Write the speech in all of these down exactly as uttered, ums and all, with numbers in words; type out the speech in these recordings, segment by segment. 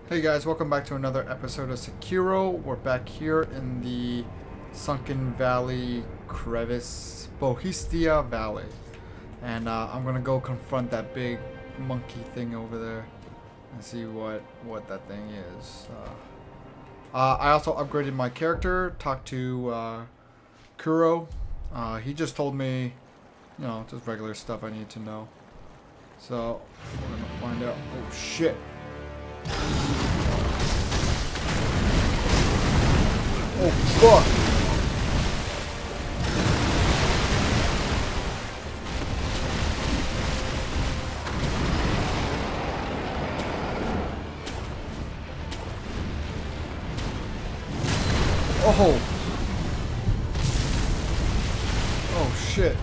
Hey guys, welcome back to another episode of Sekiro. We're back here in the Sunken Valley crevice, Bohistia Valley. And uh, I'm gonna go confront that big monkey thing over there and see what, what that thing is. Uh, uh, I also upgraded my character, talked to uh, Kuro. Uh, he just told me, you know, just regular stuff I need to know. So, we're gonna find out. Oh shit. Oh fuck! Oh! Oh shit!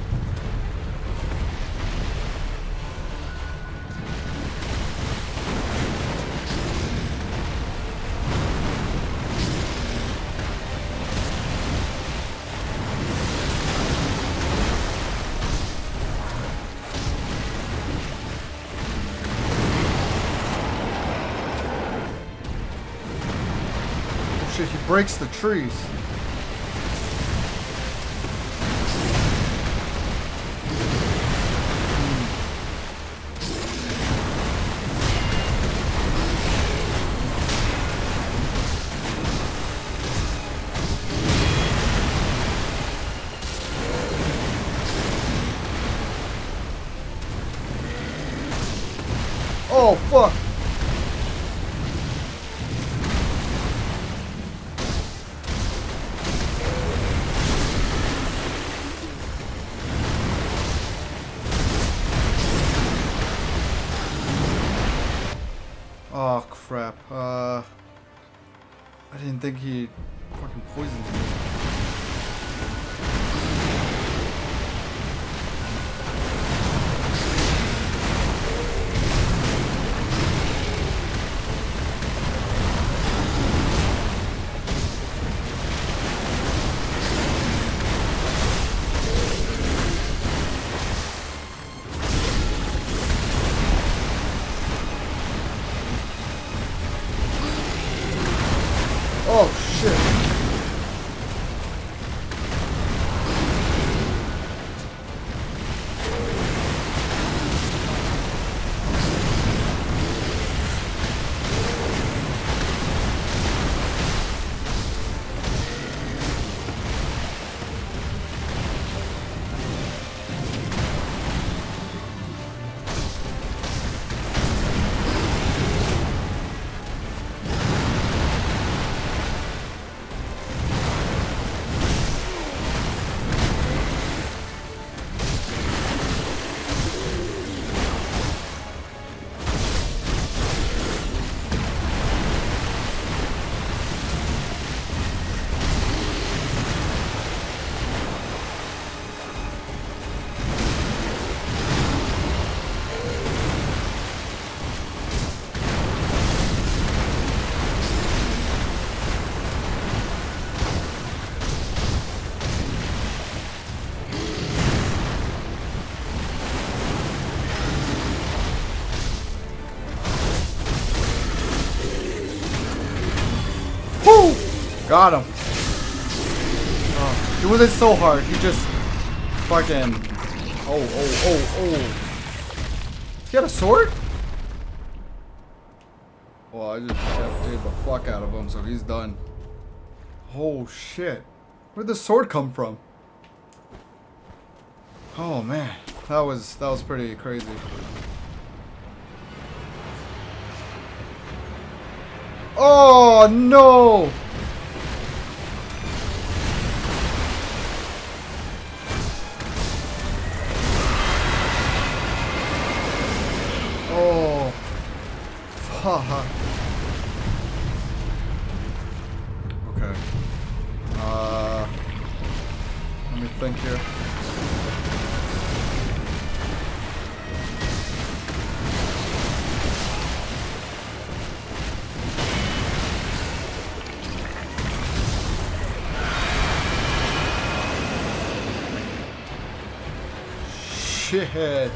He breaks the trees. Oh fuck! Oh crap, uh... I didn't think he fucking poisoned me. Oh shit. Got him. Oh, it wasn't so hard. He just fucking. Oh, oh, oh, oh. He had a sword? Well, I just decapitated the fuck out of him, so he's done. Oh shit. Where'd the sword come from? Oh man, that was that was pretty crazy. Oh no! Oh, fuck. Okay. Uh, let me think here. Shit.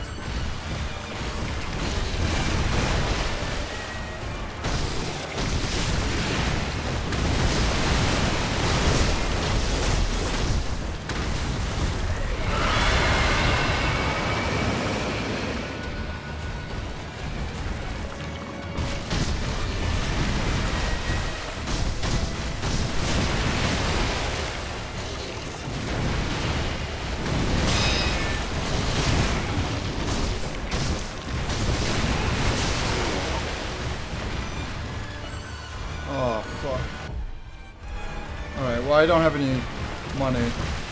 Well, I don't have any money.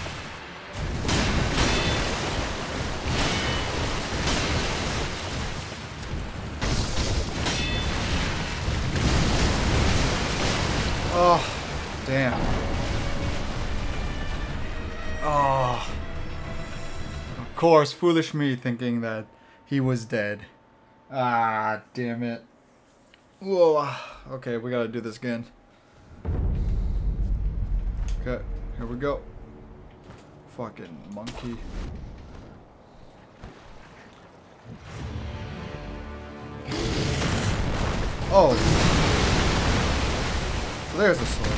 Oh, damn. Oh. Of course, foolish me thinking that he was dead. Ah, damn it. Whoa. Okay, we gotta do this again. Okay, here we go. Fucking monkey. Oh. There's a sword.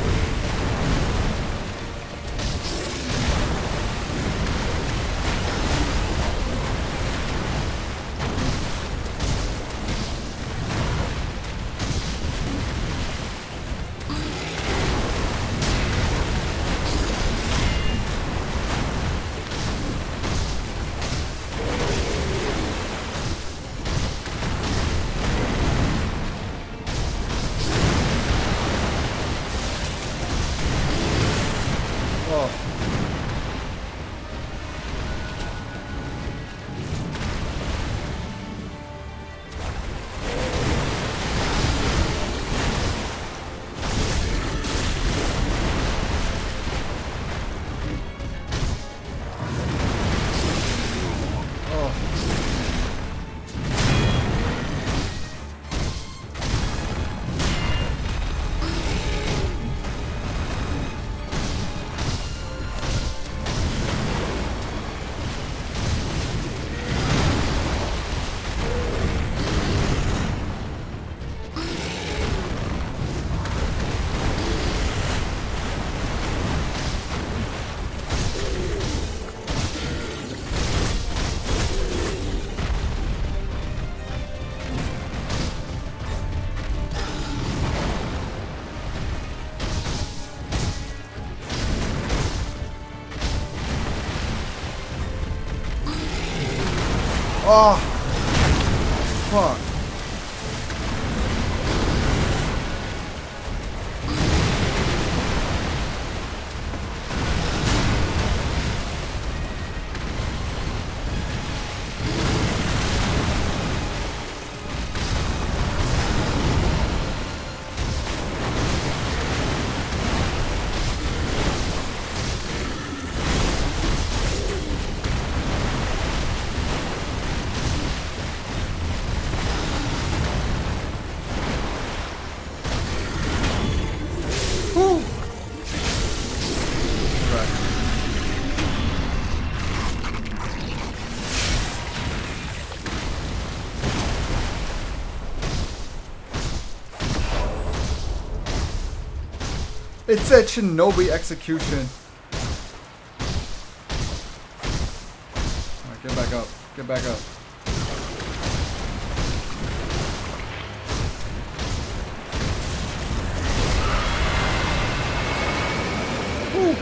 Oh, fuck. It said Shinobi execution. Alright, get back up. Get back up. Woo.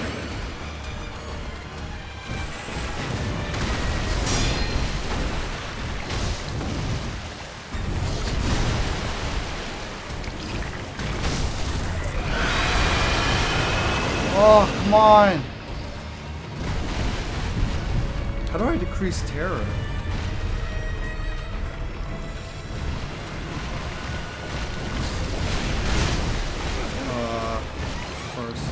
Oh, come on! How do I decrease terror? Uh, first.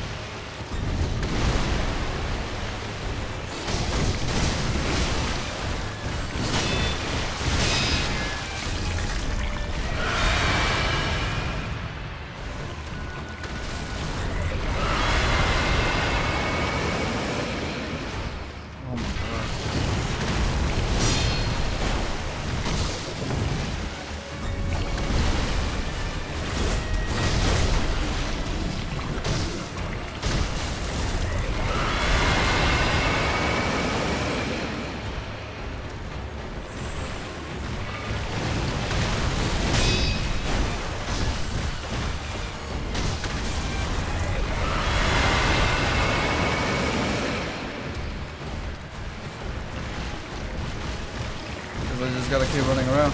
I just gotta keep running around.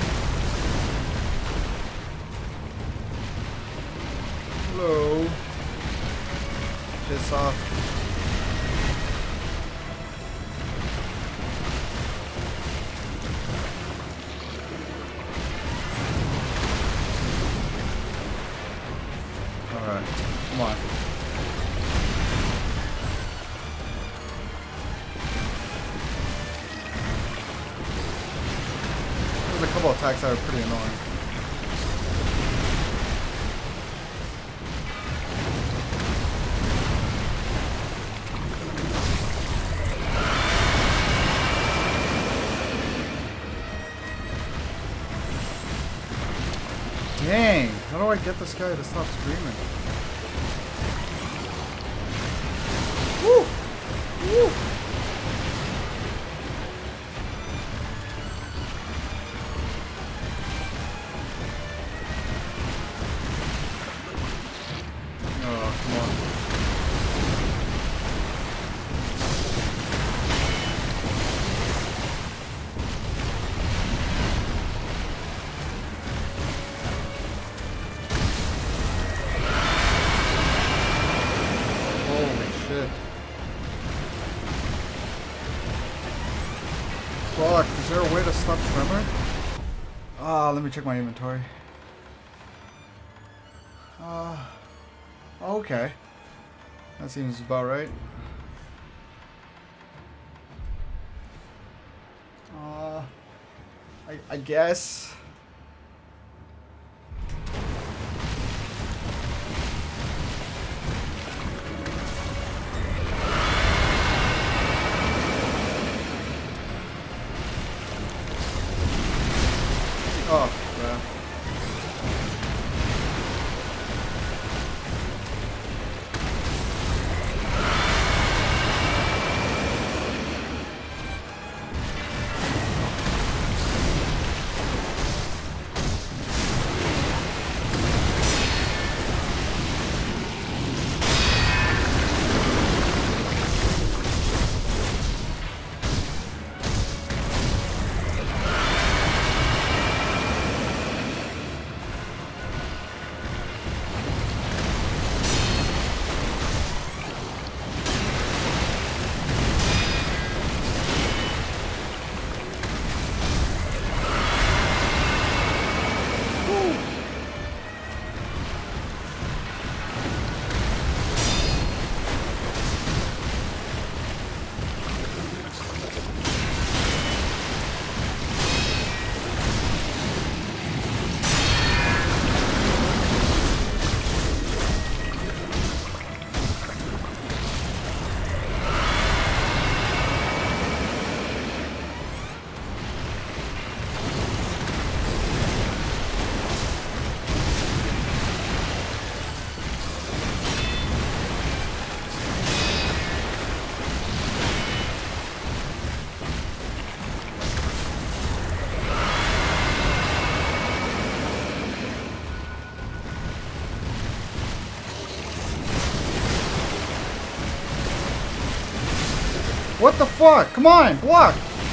Hello. piss off. Alright, come on. There's a couple attacks that are pretty annoying. Dang, how do I get this guy to stop screaming? Woo! Woo! Oh, come on. Fuck, is there a way to stop Tremor? Ah, let me check my inventory. Uh, okay. That seems about right. Uh, I, I guess. Oh, yeah. What the fuck? Come on, block!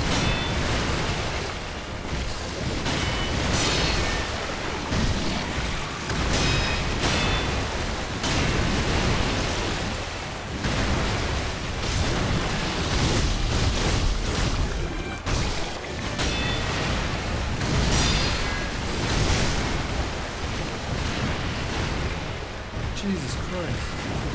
Jesus Christ.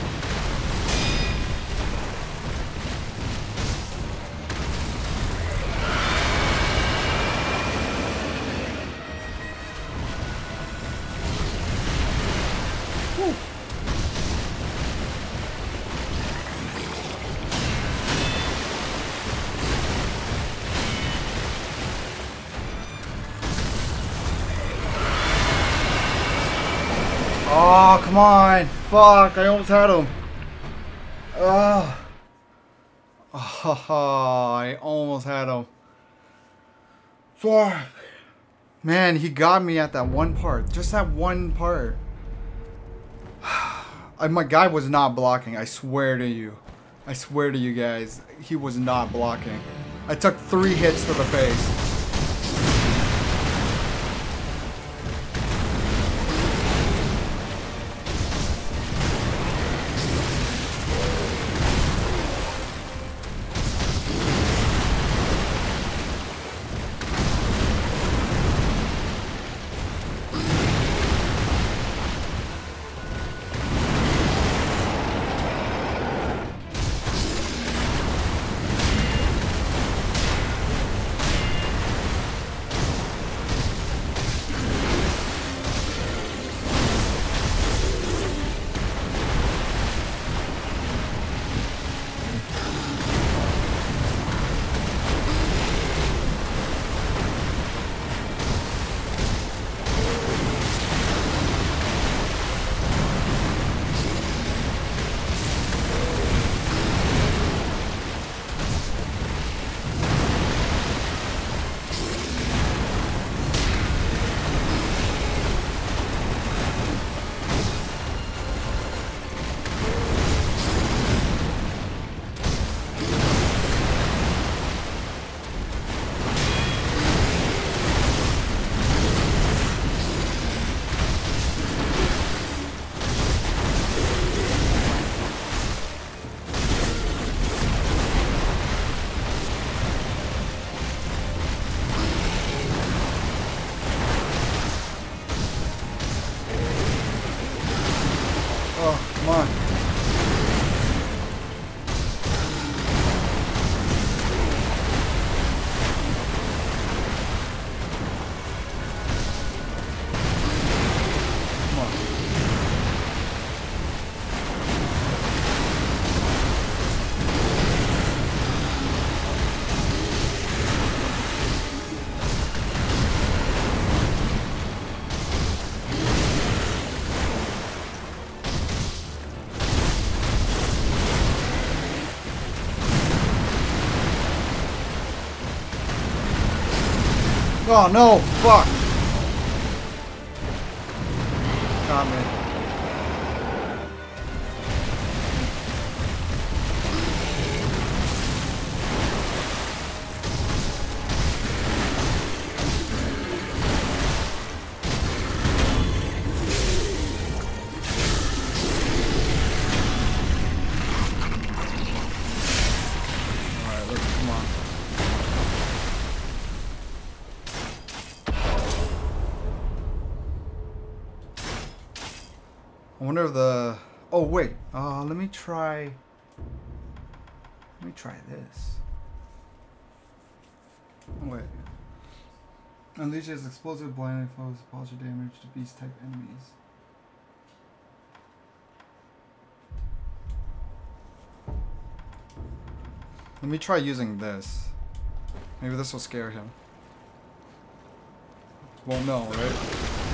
Oh, come on. Fuck, I almost had him. Ugh. Oh, I almost had him. Fuck. Man, he got me at that one part. Just that one part. I, my guy was not blocking. I swear to you. I swear to you guys. He was not blocking. I took three hits to the face. Oh no! Fuck! Got me. I wonder if the... Oh, wait. Uh, let me try... Let me try this. Oh, wait. Unleashes explosive blinding foes, partial damage to beast-type enemies. Let me try using this. Maybe this will scare him. Won't know, right?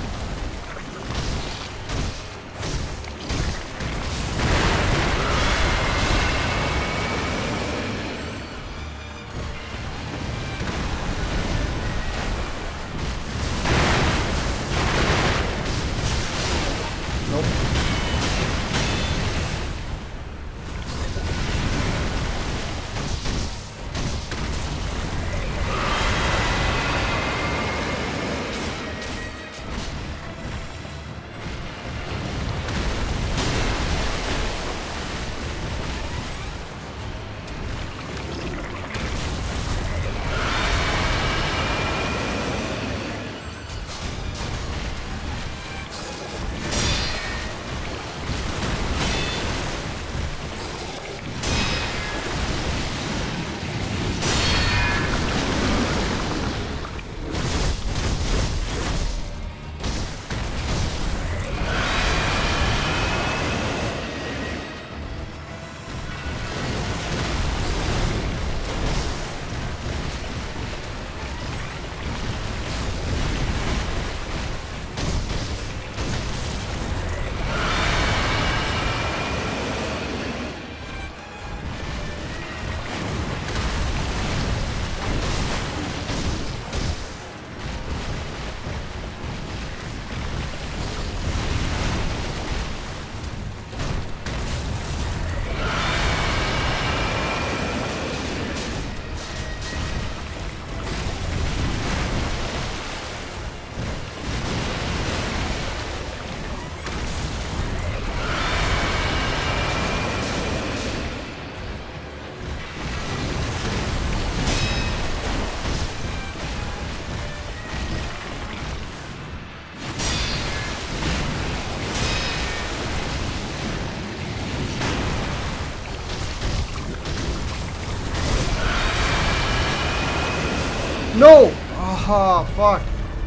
No! Ah, oh, fuck.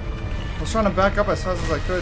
I was trying to back up as fast as I could.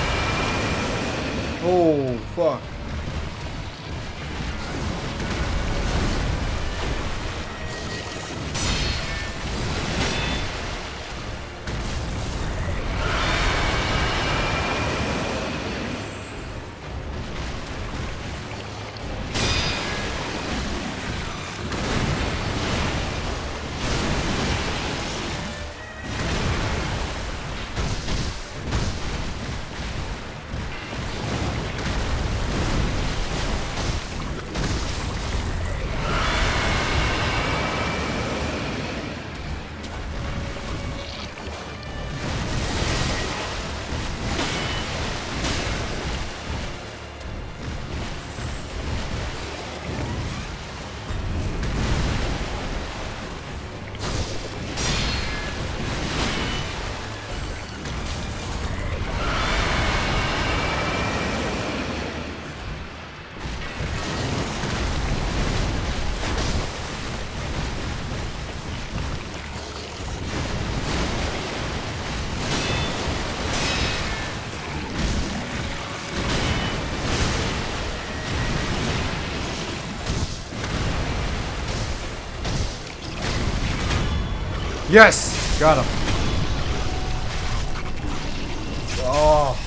Oh, fuck. Yes! Got him. Oh.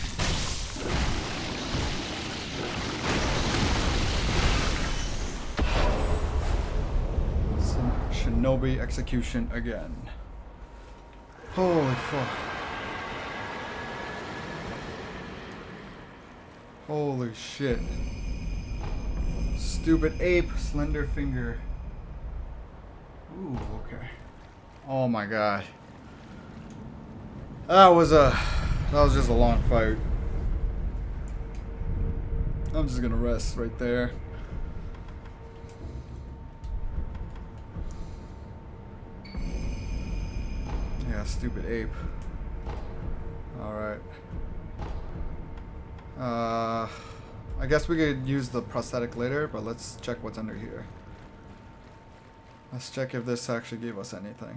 Shinobi execution again. Holy fuck. Holy shit. Stupid ape, slender finger. Ooh, okay. Oh my god. That was a that was just a long fight. I'm just gonna rest right there. Yeah, stupid ape. Alright. Uh I guess we could use the prosthetic later, but let's check what's under here. Let's check if this actually gave us anything.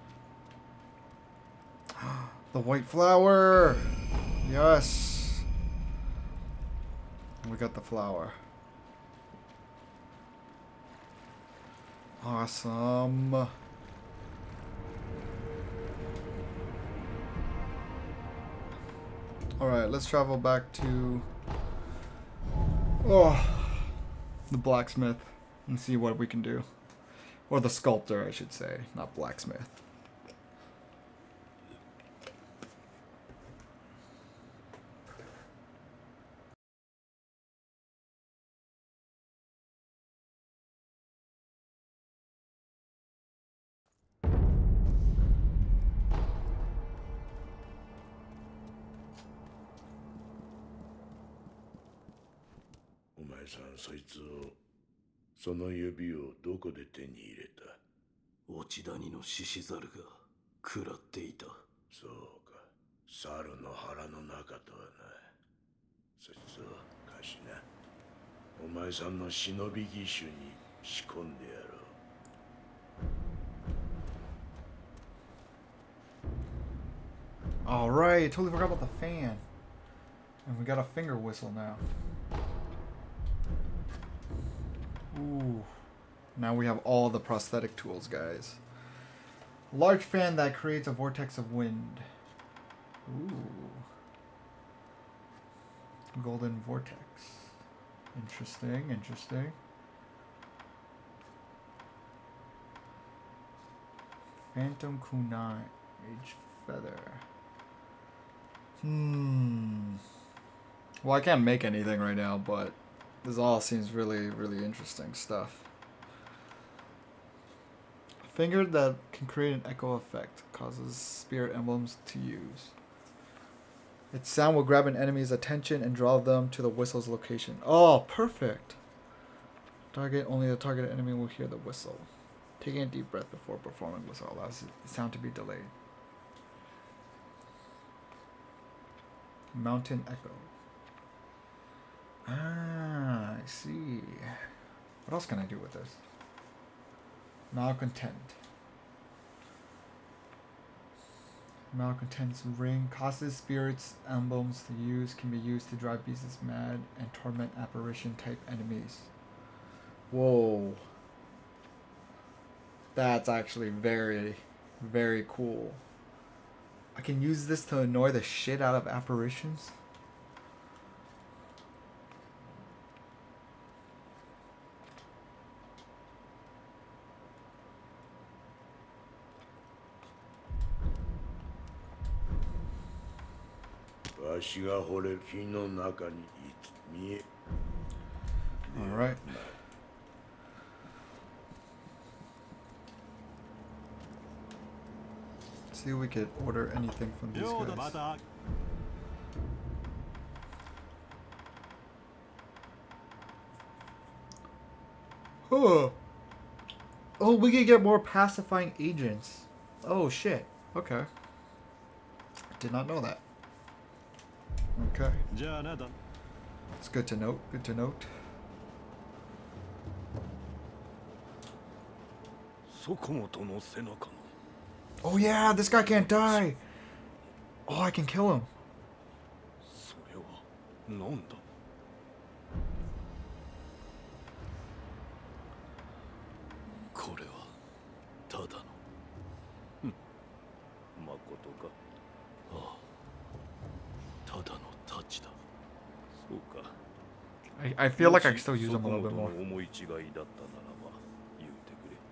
The white flower! Yes! We got the flower. Awesome. Alright, let's travel back to oh, the blacksmith and see what we can do. Or the sculptor, I should say, not blacksmith. Alright, totally forgot about the fan. And we got a finger whistle now. Ooh. Now we have all the prosthetic tools, guys. Large fan that creates a vortex of wind. Ooh. Golden vortex. Interesting, interesting. Phantom kunai. Age feather. Hmm. Well, I can't make anything right now, but this all seems really, really interesting stuff. A finger that can create an echo effect causes spirit emblems to use. Its sound will grab an enemy's attention and draw them to the whistle's location. Oh, perfect! Target only the targeted enemy will hear the whistle. Taking a deep breath before performing whistle allows the sound to be delayed. Mountain echo. Ah, I see. What else can I do with this? Malcontent. Malcontent's ring causes spirits emblems to use, can be used to drive beasts mad and torment apparition type enemies. Whoa. That's actually very, very cool. I can use this to annoy the shit out of apparitions. Alright. See if we could order anything from these guys. Oh. Oh, we could get more pacifying agents. Oh shit. Okay. Did not know that. Okay. It's good to note. Good to note. Oh yeah, this guy can't die. Oh, I can kill him. 誠か。ああ。ただのタッチだ。そうか。 I, I feel like I can still use them a little bit more. 思い違いだったならば言うてくれ。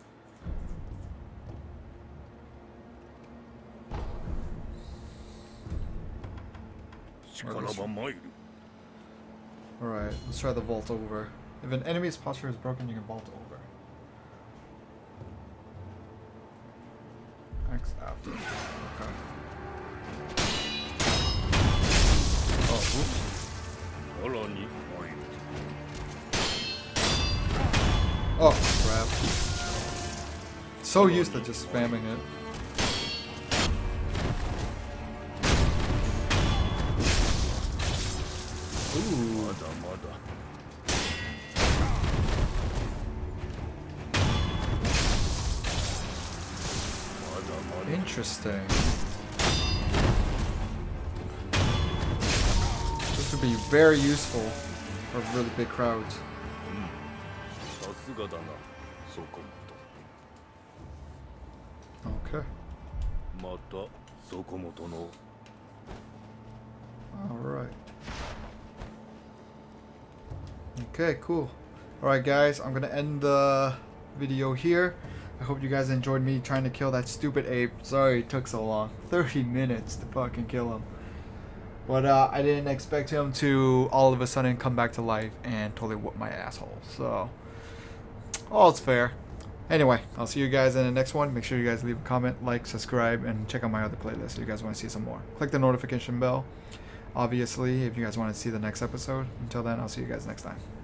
力ば参る。 Alright, let's try the vault over. If an enemy's posture is broken, you can vault over. X after. Okay. Oh, oops. Oh, crap. So used to just spamming it. Ooh. Interesting. This would be very useful for really big crowds. Okay. Alright. Okay, cool. Alright guys, I'm gonna end the video here. I hope you guys enjoyed me trying to kill that stupid ape. Sorry it took so long. thirty minutes to fucking kill him. But uh, I didn't expect him to all of a sudden come back to life and totally whoop my asshole. So, all's fair. Anyway, I'll see you guys in the next one. Make sure you guys leave a comment, like, subscribe, and check out my other playlist if you guys want to see some more. Click the notification bell, obviously, if you guys want to see the next episode. Until then, I'll see you guys next time.